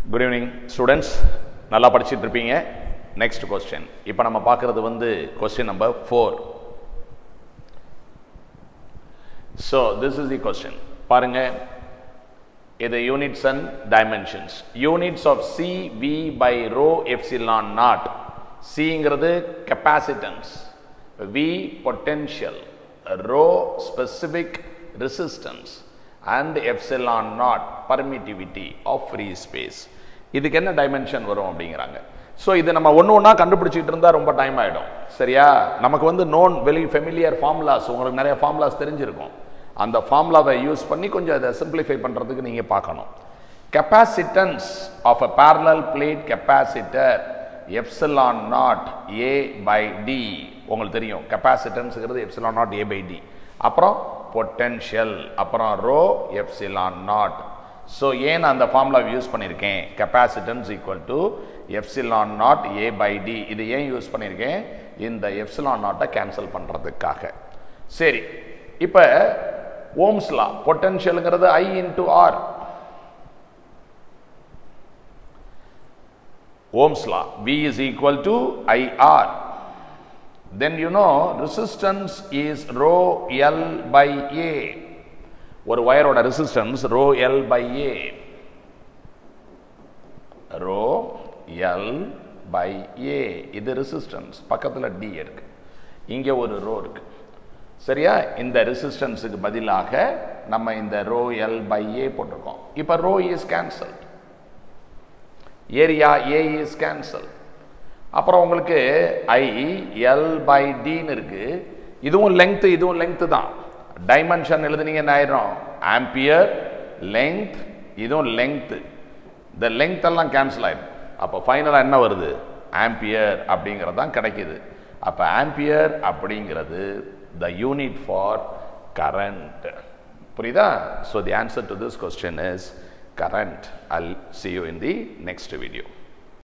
Good evening, students. நல்லா படிச்சிட்டு இருப்பீங்க. Next question. இப்போ நம்ம பார்க்கிறது வந்து question number 4. So, this is the question. பாருங்க. இது units and dimensions. Units of C, V by rho epsilon naught. Cங்கிறது capacitance. V potential. Rho specific resistance. And epsilon naught permittivity of free space. இதுக்கு என்ன dimension வரும் அப்படிங்கிறாங்க. So இது நம்ம ஒன்று ஒன்றா கண்டுபிடிச்சிட்டு இருந்தால் ரொம்ப டைம் ஆகிடும். சரியா? நமக்கு வந்து நோன் வெரி ஃபெமிலியர் ஃபார்முலாஸ், உங்களுக்கு நிறைய ஃபார்முலாஸ் தெரிஞ்சிருக்கும். அந்த ஃபார்முலாவை யூஸ் பண்ணி கொஞ்சம் அதை சிம்பிளிஃபை பண்ணுறதுக்கு நீங்கள் பார்க்கணும். Capacitance of a parallel plate capacitor epsilon naught A by D. உங்களுக்கு தெரியும் கெப்பாசிட்டன்ஸுங்கிறது epsilon naught A by D. அப்புறம் பொட்டென்ஷியல், அப்புறம் ரோ எப்சிலான் நாட். ஸோ ஏன் அந்த ஃபார்முலாவை யூஸ் பண்ணியிருக்கேன்? Capacitance equal to epsilon naught A by D. இது ஏன் யூஸ் பண்ணியிருக்கேன்? இந்த எப்சிலான் நாட்டை கேன்சல் பண்ணுறதுக்காக. சரி, இப்போ ஓம்ஸ் லா, பொட்டென்ஷியலுங்கிறது I into R. Ohm's law, V is equal to IR. Then you know resistance is rho L by A. ஒரு வயரோட resistance rho L by A. rho L by A. இது resistance. பக்கத்தில் D இருக்கு. இங்கே ஒரு row இருக்கு. சரியா? இந்த ரெசிஸ்டன்ஸுக்கு பதிலாக நம்ம இந்த rho L by A போட்டிருக்கோம். இப்போ rho is cancelled. Area A is cancelled. அப்புறம் உங்களுக்கு I L by Dன்னு இருக்கு. இதுவும் லெங்க்த், இதுவும் லெங்க்த் தான். டைமென்ஷன் எழுதுனீங்க என்ன ஆயிரும்? ஆம்பியர், லெங்க்த், இதுவும் லெங்க்த். இந்த லெங்க்த் எல்லாம் கேன்சல் ஆயிடும். அப்போ ஃபைனலாக என்ன வருது? ஆம்பியர் அப்படிங்கிறது தான் கிடைக்குது. அப்போ ஆம்பியர் அப்படிங்கிறது த யூனிட் ஃபார் கரண்ட். புரியுதா? So the answer to this question is current. I'll see you in the next video.